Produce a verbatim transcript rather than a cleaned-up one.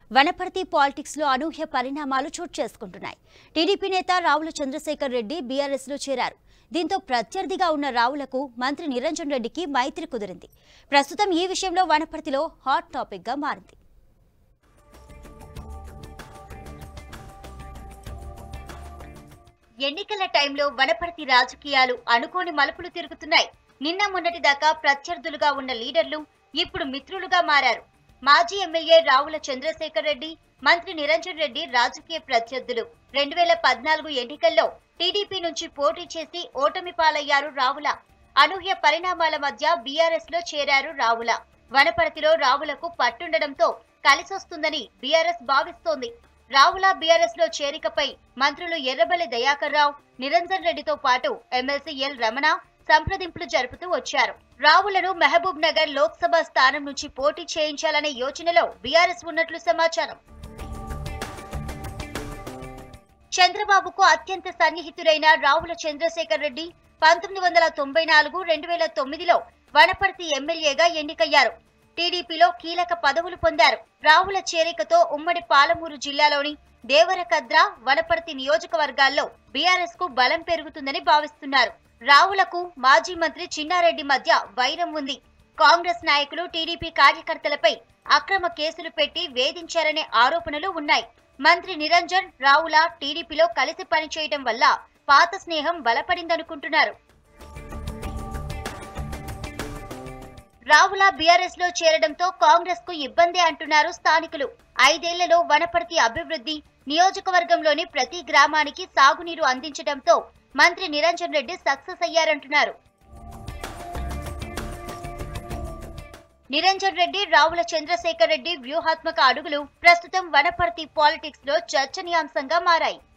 Wanaparthy politics లో అనూహ్య పరిణామాలు చోటు చేసుకుంటున్నాయి. టీడీపీ నేత రావుల చంద్రశేఖర్ రెడ్డి బీఆర్ఎస్ లో చేరారు. దీంతో ప్రత్యర్థిగా ఉన్న రావులకు మంత్రి నిరంజన్ రెడ్డికి మైత్రి కుదిరింది. ప్రస్తుతం ఈ విషయంలో వనపర్తిలో హాట్ టాపిక్ గా మారింది. ఎన్నికల టైంలో వనపర్తి రాజకీయాలు అనుకోని మలుపులు తిరుగుతున్నాయి. నిన్న మొన్నటి దాకా ప్రత్యర్థులుగా ఉన్న లీడర్లు ఇప్పుడు మిత్రులుగా మారారు. మాజీ ఎమ్మెల్యే రావుల చంద్రశేఖర్ రెడ్డి, మంత్రి నిరంజన్ రెడ్డి రాజకీయ ప్రత్యర్థులు. రెండు వేల పద్నాలుగు ఎన్నికల్లో టీడీపీ నుంచి పోటీ చేసి ఓటమి పాలయ్యారు రావుల. అనూహ్య పరిణామాల మధ్య బీఆర్ఎస్ లో చేరారు రావుల. వనపర్తిలో రావులకు పట్టుండడంతో కలిసొస్తుందని బీఆర్ఎస్ భావిస్తోంది. రావుల బీఆర్ఎస్ లో చేరికపై మంత్రులు ఎర్రబెల్లి దయాకర్ రావు, నిరంజన్ రెడ్డితో పాటు ఎమ్మెల్సీ ఎల్ రమణ సంప్రదింపులు జరుపుతూ వచ్చారు. రావులను మహబూబ్ నగర్ లోక్సభ స్థానం నుంచి పోటీ చేయించాలనే యోచనలో బీఆర్ఎస్ ఉన్నట్లు సమాచారం. చంద్రబాబుకు అత్యంత సన్నిహితుడైన రావుల చంద్రశేఖర్ రెడ్డి పంతొమ్మిది వందల తొంభై నాలుగు రెండు వేల తొమ్మిదిలో వనపర్తి ఎమ్మెల్యేగా ఎన్నికయ్యారు. టీడీపీలో కీలక పదవులు పొందారు. రావుల చేరికతో ఉమ్మడి పాలమూరు జిల్లాలోని దేవరకద్ర, వనపర్తి నియోజకవర్గాల్లో బీఆర్ఎస్ కు బలం పెరుగుతుందని భావిస్తున్నారు. రావులకు మాజీ మంత్రి చిన్నారెడ్డి మధ్య వైరం ఉంది. కాంగ్రెస్ నాయకులు టీడీపీ కార్యకర్తలపై అక్రమ కేసులు పెట్టి వేధించారనే ఆరోపణలు ఉన్నాయి. మంత్రి నిరంజన్, రావుల టీడీపీలో కలిసి పనిచేయడం వల్ల పాత స్నేహం బలపడిందనుకుంటున్నారు. రావుల బీఆర్ఎస్ లో చేరడంతో కాంగ్రెస్ కు ఇబ్బందే అంటున్నారు స్థానికులు. ఐదేళ్లలో వనపర్తి అభివృద్ధి, నియోజకవర్గంలోని ప్రతి గ్రామానికి సాగునీరు అందించడంతో మంత్రి నిరంజన్ రెడ్డి సక్సెస్ అయ్యారంటున్నారు. నిరంజన్ రెడ్డి, రావుల చంద్రశేఖర్ రెడ్డి వ్యూహాత్మక అడుగులు ప్రస్తుతం వనపర్తి పాలిటిక్స్ లో చర్చనీయాంశంగా మారాయి.